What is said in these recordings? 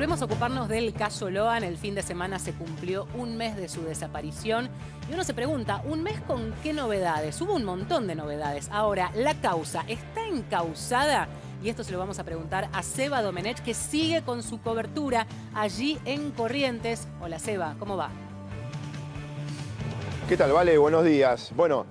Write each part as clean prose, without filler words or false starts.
volvemos a ocuparnos del caso Loan. El fin de semana se cumplió un mes de su desaparición. Y uno se pregunta, ¿un mes con qué novedades? Hubo un montón de novedades. Ahora, ¿la causa está encausada? Y esto se lo vamos a preguntar a Seba Domenech, que sigue con su cobertura allí en Corrientes. Hola Seba, ¿cómo va? ¿Qué tal, Vale? Buenos días. Bueno,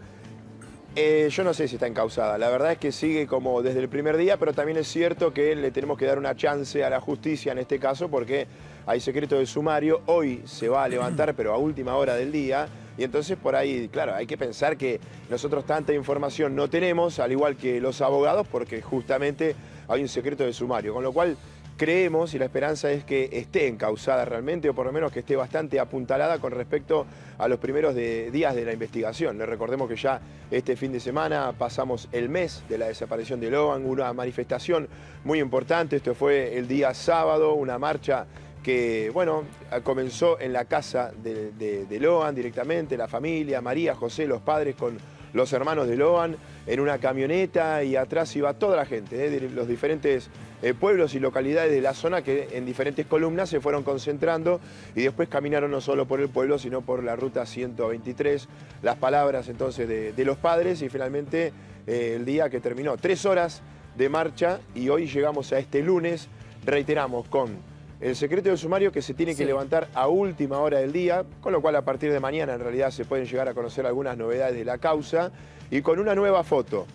yo no sé si está encausada. La verdad es que sigue como desde el primer día, pero también es cierto que le tenemos que dar una chance a la justicia en este caso porque hay secreto de sumario. Hoy se va a levantar, pero a última hora del día. Y entonces por ahí, claro, hay que pensar que nosotros tanta información no tenemos, al igual que los abogados, porque justamente hay un secreto de sumario. Con lo cual creemos y la esperanza es que esté encausada realmente, o por lo menos que esté bastante apuntalada con respecto a los primeros días de la investigación. Les recordemos que ya este fin de semana pasamos el mes de la desaparición de Loan, una manifestación muy importante. Esto fue el día sábado, una marcha que, bueno, comenzó en la casa de Loan directamente, la familia, María, José, los padres con los hermanos de Loan, en una camioneta, y atrás iba toda la gente de los diferentes pueblos y localidades de la zona que en diferentes columnas se fueron concentrando y después caminaron no solo por el pueblo, sino por la ruta 123. Las palabras entonces de los padres y finalmente el día que terminó. 3 horas de marcha y hoy llegamos a este lunes, reiteramos, con el secreto de sumario que se tiene que levantar a última hora del día, con lo cual a partir de mañana en realidad se pueden llegar a conocer algunas novedades de la causa, y con una nueva foto.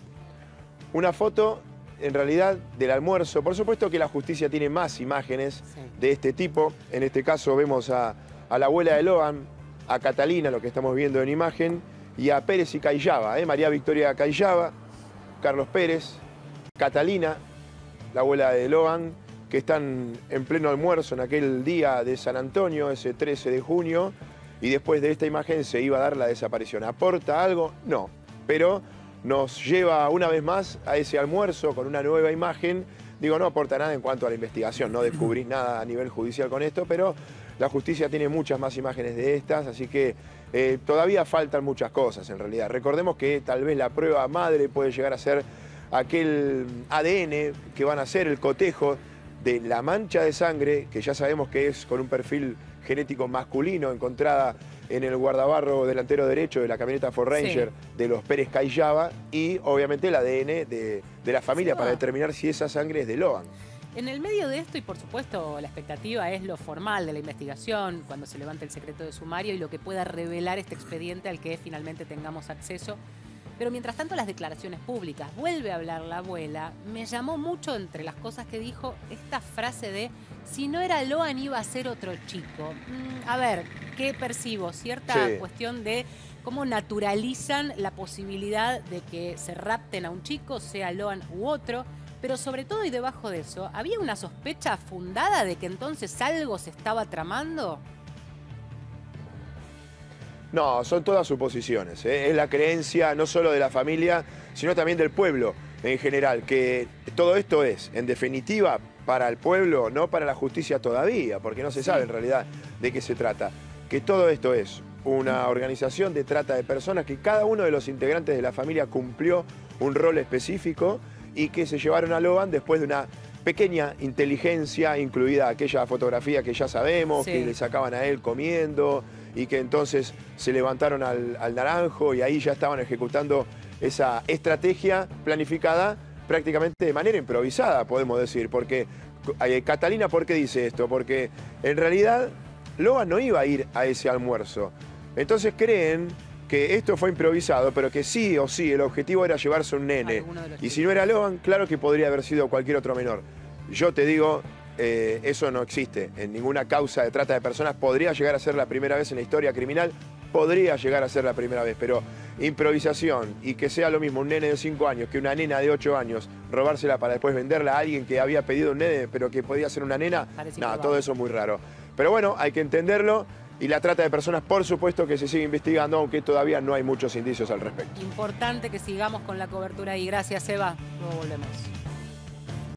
Una foto en realidad del almuerzo. Por supuesto que la justicia tiene más imágenes de este tipo. En este caso vemos a la abuela de Loan, a Catalina, lo que estamos viendo en imagen, y a Pérez y Cayaba, María Victoria Cayaba, Carlos Pérez, Catalina, la abuela de Loan, que están en pleno almuerzo en aquel día de San Antonio, ese 13 de junio, y después de esta imagen se iba a dar la desaparición. ¿Aporta algo? No, pero nos lleva una vez más a ese almuerzo con una nueva imagen. Digo, no aporta nada en cuanto a la investigación, no descubrís nada a nivel judicial con esto, pero la justicia tiene muchas más imágenes de estas, así que todavía faltan muchas cosas en realidad. Recordemos que tal vez la prueba madre puede llegar a ser aquel ADN que van a hacer, el cotejo de la mancha de sangre, que ya sabemos que es con un perfil genético masculino, encontrada en el guardabarro delantero derecho de la camioneta Ford Ranger de los Pérez Cayaba, y obviamente el ADN de la familia para determinar si esa sangre es de Loan. En el medio de esto, y por supuesto la expectativa es lo formal de la investigación, cuando se levante el secreto de sumario y lo que pueda revelar este expediente al que finalmente tengamos acceso. Pero mientras tanto las declaraciones públicas, vuelve a hablar la abuela. Me llamó mucho, entre las cosas que dijo, esta frase de si no era Loan iba a ser otro chico. A ver, ¿qué percibo? Cierta cuestión de cómo naturalizan la posibilidad de que se rapten a un chico, sea Loan u otro. Pero sobre todo y debajo de eso, ¿había una sospecha fundada de que entonces algo se estaba tramando? No, son todas suposiciones. Es la creencia no solo de la familia, sino también del pueblo en general, que todo esto es, en definitiva, para el pueblo, no para la justicia todavía, porque no se sabe en realidad de qué se trata. Que todo esto es una organización de trata de personas, que cada uno de los integrantes de la familia cumplió un rol específico y que se llevaron a Loan después de una pequeña inteligencia, incluida aquella fotografía que ya sabemos, que le sacaban a él comiendo, y que entonces se levantaron al Naranjo y ahí ya estaban ejecutando esa estrategia planificada prácticamente de manera improvisada, podemos decir. Porque Catalina, ¿por qué dice esto? Porque en realidad Loan no iba a ir a ese almuerzo. Entonces creen que esto fue improvisado, pero que sí o sí el objetivo era llevarse un nene. Y si no era Loan, claro que podría haber sido cualquier otro menor. Yo te digo, eso no existe en ninguna causa de trata de personas. Podría llegar a ser la primera vez en la historia criminal, podría llegar a ser la primera vez, pero improvisación y que sea lo mismo un nene de 5 años que una nena de 8 años, robársela para después venderla a alguien que había pedido un nene pero que podía ser una nena, no, todo eso es muy raro. Pero bueno, hay que entenderlo. Y la trata de personas, por supuesto que se sigue investigando, aunque todavía no hay muchos indicios al respecto. Importante que sigamos con la cobertura y gracias, Eva. Luego volvemos.